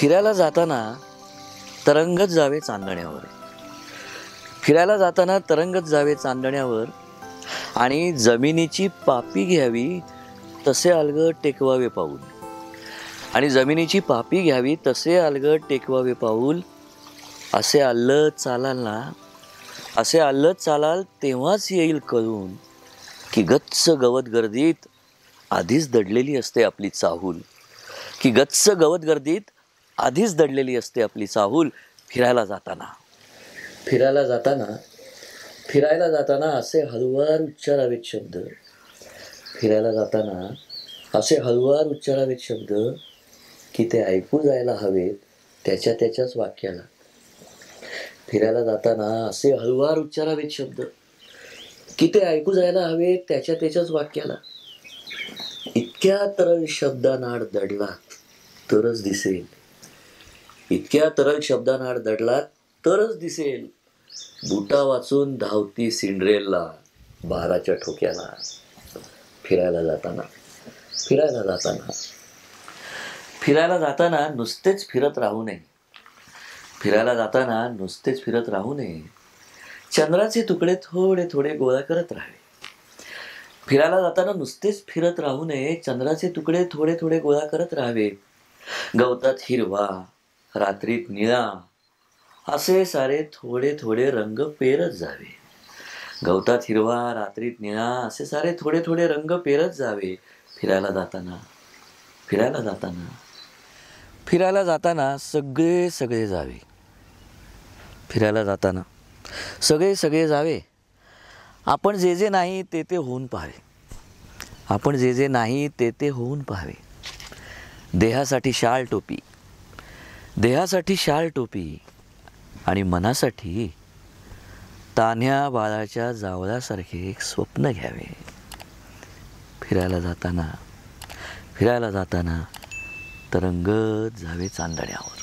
फिरायला जाताना तरंगत जावे चांदण्यावर. फिरायला जाताना तरंगत जावे चांदण्यावर आणि जमिनीची पापी घ्यावी तसे अलगद टेकवावे पाऊल. आणि जमिनीची पापी घ्यावी तसे अलगद टेकवावे पाऊल. असे अल्लद चालाल ना, असे अल्लद चालाल तेव्हाच येईल कळून की गच्च गवत गर्दीत आधीच दडलेली असते आपली चाहूल. की गच्च गवत गर्दीत आधीच दडलेली असते आपली चाहूल. फिरायला जाताना फिरायला जाताना फिरायला जाताना असे हळुवार उच्चारावेत शब्द. फिरायला जाताना असे हळुवार उच्चारावेत शब्द की ते ऐकू जायला हवेत त्याच्या त्याच्याच वाक्याला. फिरायला जाताना असे हळुवार उच्चारावेत शब्द की ते ऐकू जायला हवेत त्याच्या त्याच्याच वाक्याला. इतक्या तरल शब्दानाड दडलात तरच दिसेल, इतक्या तरल शब्दानाड दडलात तरच दिसेल बुटा वाचून धावती सिंड्रेलला 12च्या ठोक्याला. फिरायला जाताना फिरायला जाताना फिरायला जाताना नुसतेच फिरत राहू नये. फिरायला जाताना नुसतेच फिरत राहू नये. चंद्राचे तुकडे थोडे थोडे गोळा करत राहावे. फिरायला जाताना नुसतेच फिरत राहू नये. चंद्राचे तुकडे थोडे थोडे गोळा करत राहावे. गवतात हिरवा, रात्रीत निळा असे सारे थोडे थोडे रंग पेरत जावे. गवतात हिरवा, रात्रीत निळा असे सारे थोडे थोडे रंग पेरत जावे. फिरायला जाताना फिरायला जाताना फिरायला जाताना सगळे सगळे जावे. फिरायला जाताना सगळे सगळे जावे. आपण जे जे नाही ते ते होऊन पाहावे. आपण जे जे नाही ते ते होऊन पाहावे. देहासाठी शाल टोपी, देहासाठी शाल टोपी आणि मनासाठी तान्ह्या बाळाच्या जावळासारखे एक स्वप्न घ्यावे. फिरायला जाताना फिरायला जाताना तरंगत जावे चांदण्यावर.